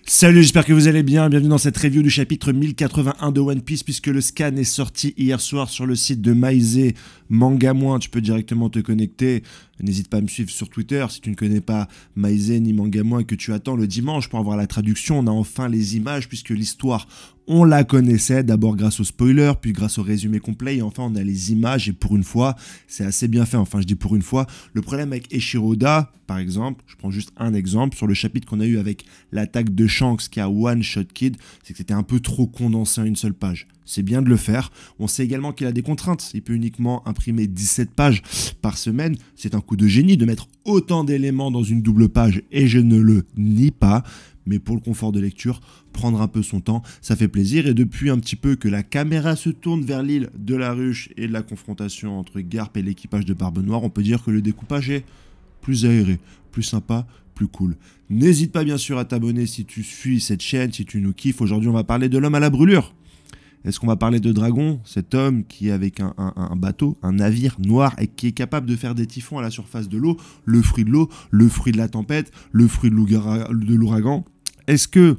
Salut, j'espère que vous allez bien, bienvenue dans cette review du chapitre 1081 de One Piece, puisque le scan est sorti hier soir sur le site de Maizé Manga Moins. Tu peux directement te connecter, n'hésite pas à me suivre sur Twitter si tu ne connais pas Maizé ni Manga Moins et que tu attends le dimanche pour avoir la traduction. On a enfin les images, puisque l'histoire, on la connaissait d'abord grâce au spoiler, puis grâce au résumé complet, et enfin on a les images, et pour une fois, c'est assez bien fait, enfin je dis pour une fois. Le problème avec Eiichiro Oda, par exemple, je prends juste un exemple, sur le chapitre qu'on a eu avec l'attaque de Shanks qui a One Shot Kid, c'est que c'était un peu trop condensé en une seule page. C'est bien de le faire. On sait également qu'il a des contraintes. Il peut uniquement imprimer 17 pages par semaine. C'est un coup de génie de mettre autant d'éléments dans une double page et je ne le nie pas. Mais pour le confort de lecture, prendre un peu son temps, ça fait plaisir. Et depuis un petit peu que la caméra se tourne vers l'île de la ruche et de la confrontation entre Garp et l'équipage de Barbe Noire, on peut dire que le découpage est plus aéré, plus sympa, plus cool. N'hésite pas bien sûr à t'abonner si tu suis cette chaîne, si tu nous kiffes. Aujourd'hui, on va parler de l'homme à la brûlure. Est-ce qu'on va parler de Dragon, cet homme qui est avec un bateau, un navire noir et qui est capable de faire des typhons à la surface de l'eau, le fruit de l'eau, le fruit de la tempête, le fruit de l'ouragan? Est-ce que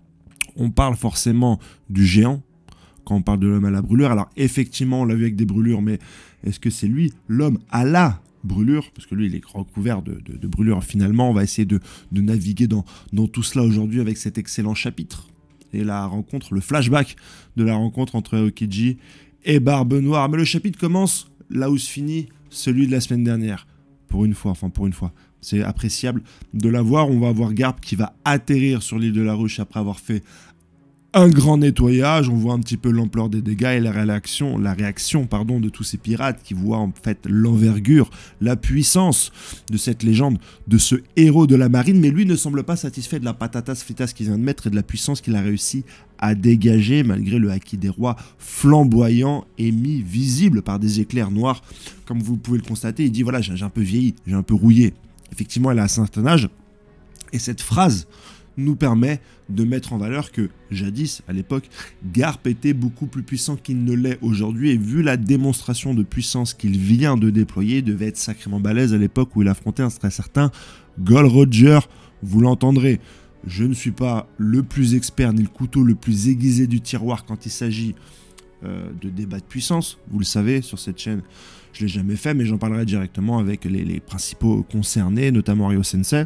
on parle forcément du géant quand on parle de l'homme à la brûlure? Alors effectivement, on l'a vu avec des brûlures, mais est-ce que c'est lui, l'homme à la brûlure? Parce que lui, il est recouvert de brûlures. Finalement, on va essayer de naviguer dans tout cela aujourd'hui avec cet excellent chapitre. Et la rencontre, le flashback de la rencontre entre Aokiji et Barbe Noire. Mais le chapitre commence là où se finit celui de la semaine dernière. Pour une fois, c'est appréciable de la voir. On va voir Garp qui va atterrir sur l'île de la Ruche après avoir fait un grand nettoyage. On voit un petit peu l'ampleur des dégâts et la réaction de tous ces pirates qui voient en fait l'envergure, la puissance de cette légende, de ce héros de la marine. Mais lui ne semble pas satisfait de la patatas fritas qu'il vient de mettre et de la puissance qu'il a réussi à dégager malgré le haki des rois flamboyant et mis visible par des éclairs noirs. Comme vous pouvez le constater, il dit voilà, j'ai un peu vieilli, j'ai un peu rouillé. Effectivement, elle a un certain âge. Et cette phrase nous permet de mettre en valeur que jadis, à l'époque, Garp était beaucoup plus puissant qu'il ne l'est aujourd'hui, et vu la démonstration de puissance qu'il vient de déployer, il devait être sacrément balèze à l'époque où il affrontait un très certain Gold Roger. Vous l'entendrez, je ne suis pas le plus expert ni le couteau le plus aiguisé du tiroir quand il s'agit de débat de puissance, vous le savez, sur cette chaîne, je ne l'ai jamais fait, mais j'en parlerai directement avec les principaux concernés, notamment Ryo Sensei.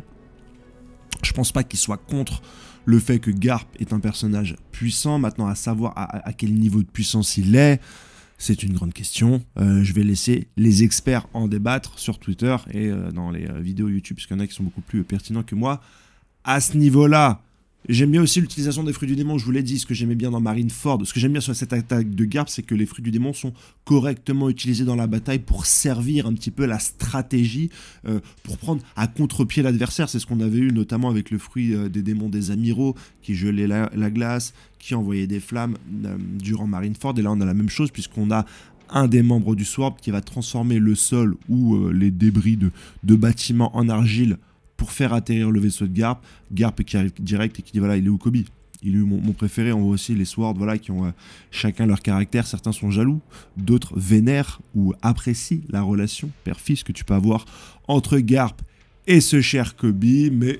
Je pense pas qu'il soit contre le fait que Garp est un personnage puissant. Maintenant, à savoir à quel niveau de puissance il est, c'est une grande question. Je vais laisser les experts en débattre sur Twitter et dans les vidéos YouTube, parce qu'il y en a qui sont beaucoup plus pertinents que moi. À ce niveau-là, j'aime bien aussi l'utilisation des fruits du démon, je vous l'ai dit, ce que j'aimais bien dans Marineford. Ce que j'aime bien sur cette attaque de Garp, c'est que les fruits du démon sont correctement utilisés dans la bataille pour servir un petit peu la stratégie, pour prendre à contre-pied l'adversaire. C'est ce qu'on avait eu notamment avec le fruit des démons des amiraux, qui gelait la glace, qui envoyait des flammes durant Marineford. Et là, on a la même chose, puisqu'on a un des membres du Sword qui va transformer le sol ou les débris de bâtiments en argile pour faire atterrir le vaisseau de Garp. Garp qui arrive direct et qui dit voilà, il est où Kobe? Il est où mon préféré? On voit aussi les Swords, voilà, qui ont chacun leur caractère. Certains sont jaloux, d'autres vénèrent ou apprécient la relation père-fils que tu peux avoir entre Garp et ce cher Kobe, mais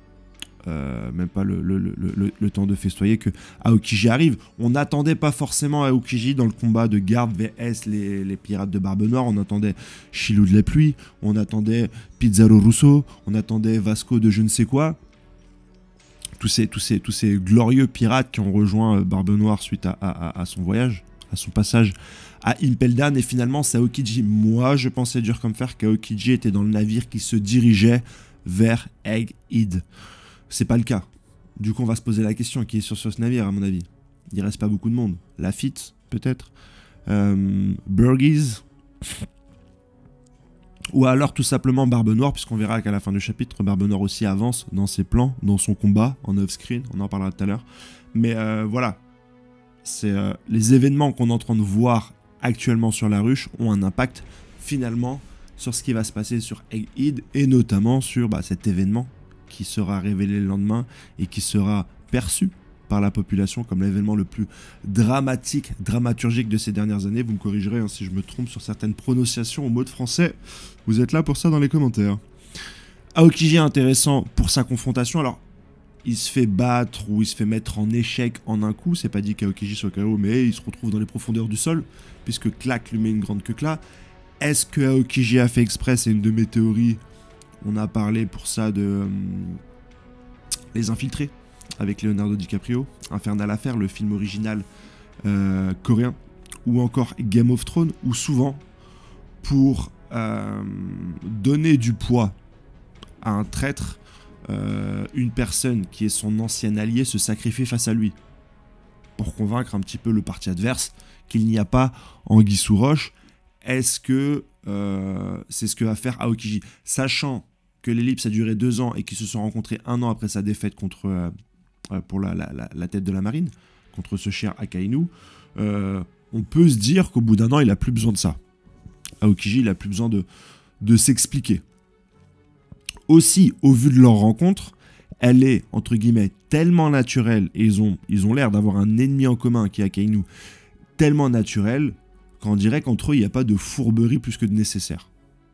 même pas le temps de festoyer que Aokiji arrive. On n'attendait pas forcément Aokiji dans le combat de Garp vs les pirates de Barbe Noire. On attendait Shilou de la pluie, on attendait Pizarro Russo, on attendait Vasco de je ne sais quoi. Tous ces glorieux pirates qui ont rejoint Barbe Noire suite à son voyage, à son passage à Impel Down. Et finalement, c'est Aokiji. Moi, je pensais dur comme fer qu'Aokiji était dans le navire qui se dirigeait vers Egghead. C'est pas le cas. Du coup, on va se poser la question, qui est sur ce navire, à mon avis? Il reste pas beaucoup de monde. Lafitte, peut-être, Burgies, ou alors tout simplement Barbe Noire, puisqu'on verra qu'à la fin du chapitre, Barbe Noire aussi avance dans ses plans, dans son combat, en off-screen, on en parlera tout à l'heure. Mais voilà, c'est les événements qu'on est en train de voir actuellement sur la ruche ont un impact finalement sur ce qui va se passer sur Egghead, et notamment sur cet événement qui sera révélé le lendemain et qui sera perçu par la population comme l'événement le plus dramaturgique de ces dernières années. Vous me corrigerez si je me trompe sur certaines prononciations au mot de français. Vous êtes là pour ça dans les commentaires. Aokiji est intéressant pour sa confrontation. Alors, il se fait battre ou il se fait mettre en échec en un coup. C'est pas dit qu'Aokiji soit KO, mais il se retrouve dans les profondeurs du sol, puisque Clack lui met une grande queue là. Est-ce que Aokiji a fait exprès? C'est une de mes théories. On a parlé pour ça de Les Infiltrés, avec Leonardo DiCaprio, Infernal Affair, le film original coréen, ou encore Game of Thrones, où souvent, pour donner du poids à un traître, une personne qui est son ancien allié se sacrifie face à lui, pour convaincre un petit peu le parti adverse qu'il n'y a pas anguille sous roche. Est-ce que c'est ce que va faire Aokiji, sachant que l'ellipse a duré 2 ans et qu'ils se sont rencontrés 1 an après sa défaite contre, pour la tête de la marine, contre ce cher Akainu. On peut se dire qu'au bout d'1 an, il n'a plus besoin de ça. Aokiji, il n'a plus besoin de s'expliquer. Aussi, au vu de leur rencontre, elle est, entre guillemets, tellement naturelle, et ils ont l'air d'avoir un ennemi en commun qui est Akainu, tellement naturel, qu'on dirait qu'entre eux, il n'y a pas de fourberie plus que de nécessaire.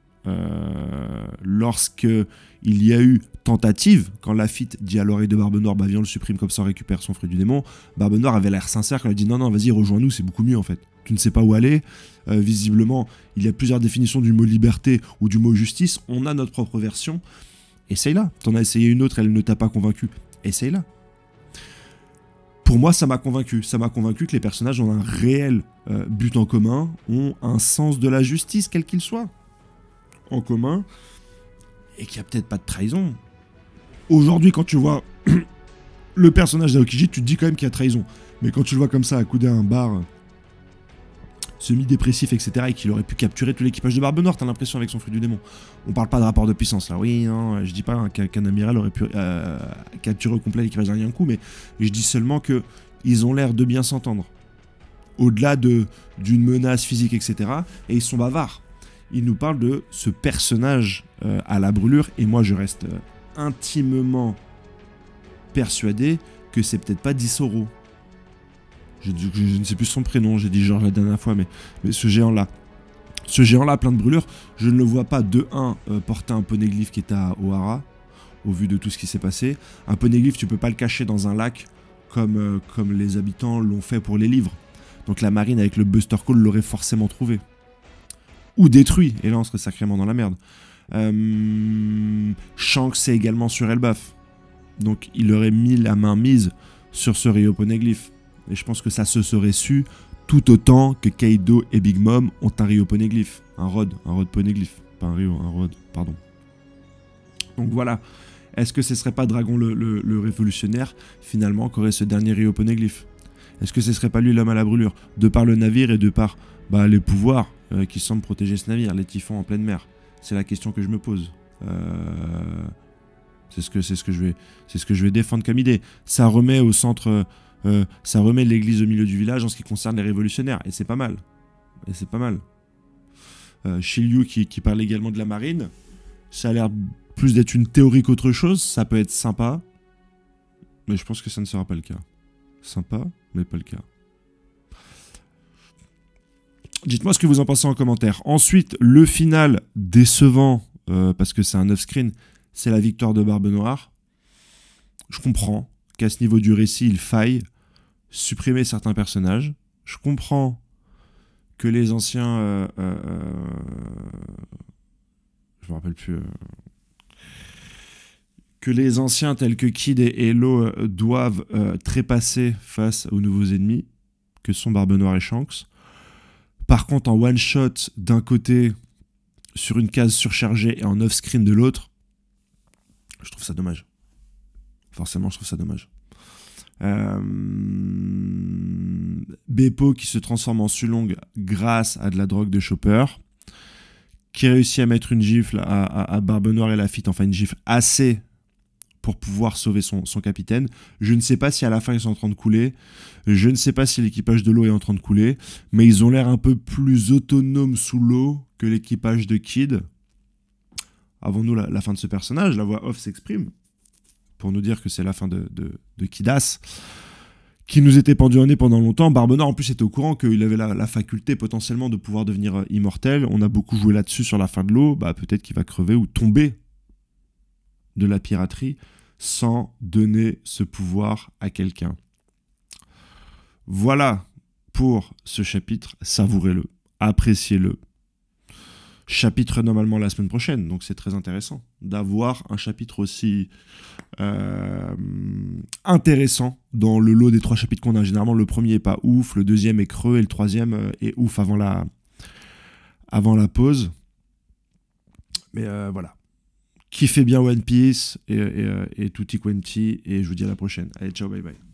Lorsque il y a eu tentative, quand Lafitte dit à l'oreille de Barbe Noire, bah viens, on le supprime comme ça, on récupère son fruit du démon, Barbe Noire avait l'air sincère quand elle a dit non, vas-y, rejoins-nous, c'est beaucoup mieux en fait. Tu ne sais pas où aller. Visiblement, il y a plusieurs définitions du mot liberté ou du mot justice. On a notre propre version. Essaye-la. T'en as essayé une autre, elle ne t'a pas convaincu. Essaye-la. Pour moi, ça m'a convaincu. Ça m'a convaincu que les personnages ont un réel but en commun, ont un sens de la justice, quel qu'il soit, en commun, et qu'il n'y a peut-être pas de trahison. Aujourd'hui, quand tu vois le personnage d'Aokiji, tu te dis quand même qu'il y a trahison. Mais quand tu le vois comme ça, accoudé à un bar, semi-dépressif, etc., et qu'il aurait pu capturer tout l'équipage de Barbe Noire, t'as l'impression avec son fruit du démon. On parle pas de rapport de puissance, là. Oui, non, je dis pas qu'un amiral aurait pu capturer au complet l'équipage d'un coup, mais je dis seulement que ils ont l'air de bien s'entendre. Au-delà d'une menace physique, etc., et ils sont bavards. Ils nous parlent de ce personnage à la brûlure, et moi je reste intimement persuadé que c'est peut-être pas Disoro. Je ne sais plus son prénom, j'ai dit Georges la dernière fois, mais ce géant-là. Ce géant-là, plein de brûlures, je ne le vois pas de 1 porter un poneglyphe qui est à Ohara, au vu de tout ce qui s'est passé. Un poneglyphe, tu peux pas le cacher dans un lac comme les habitants l'ont fait pour les livres. Donc la marine avec le Buster Call l'aurait forcément trouvé. Ou détruit, et là on serait sacrément dans la merde. Shanks est également sur Elbaf. Donc il aurait mis la main mise sur ce Rio Poneglyph. Et je pense que ça se serait su tout autant que Kaido et Big Mom ont un Rio Poneglyph. Un Rod Poneglyph. Pas un Rio, un Rod, pardon. Donc voilà. Est-ce que ce serait pas Dragon le révolutionnaire, finalement, qui aurait ce dernier Rio Poneglyph? Est-ce que ce serait pas lui l'homme à la brûlure? De par le navire et de par les pouvoirs qui semblent protéger ce navire, les typhons en pleine mer. C'est la question que je me pose. C'est ce que je vais défendre comme idée. Ça remet au centre... ça remet l'église au milieu du village en ce qui concerne les révolutionnaires. Et c'est pas mal. Shiryu qui parle également de la marine. Ça a l'air plus d'être une théorie qu'autre chose. Ça peut être sympa. Mais je pense que ça ne sera pas le cas. Sympa, mais pas le cas. Dites-moi ce que vous en pensez en commentaire. Ensuite, le final décevant, parce que c'est un off-screen, c'est la victoire de Barbe Noire. Je comprends qu'à ce niveau du récit, il faille supprimer certains personnages. Je comprends que les anciens... je me rappelle plus... que les anciens tels que Kid et Hello doivent trépasser face aux nouveaux ennemis, que sont Barbe Noire et Shanks. Par contre, en one-shot d'un côté, sur une case surchargée, et en off-screen de l'autre, je trouve ça dommage. Forcément, je trouve ça dommage. Beppo qui se transforme en Sulong grâce à de la drogue de Chopper, qui réussit à mettre une gifle à Barbe Noire et Lafitte, enfin une gifle assez pour pouvoir sauver son capitaine. Je ne sais pas si à la fin ils sont en train de couler, je ne sais pas si l'équipage de l'eau est en train de couler, mais ils ont l'air un peu plus autonomes sous l'eau que l'équipage de Kid. Avons-nous la fin de ce personnage? La voix off s'exprime pour nous dire que c'est la fin de Kidas, qui nous était pendu au nez pendant longtemps. Barbe Noire en plus était au courant qu'il avait la faculté potentiellement de pouvoir devenir immortel. On a beaucoup joué là-dessus sur la fin de l'eau. Peut-être qu'il va crever ou tomber de la piraterie sans donner ce pouvoir à quelqu'un. Voilà pour ce chapitre, savourez-le, appréciez-le. Chapitre normalement la semaine prochaine, donc c'est très intéressant d'avoir un chapitre aussi intéressant dans le lot des 3 chapitres qu'on a. Généralement, le premier est pas ouf, le deuxième est creux et le troisième est ouf avant la pause. Mais voilà. Kiffez bien One Piece et tutti quanti, et je vous dis à la prochaine. Allez, ciao, bye bye.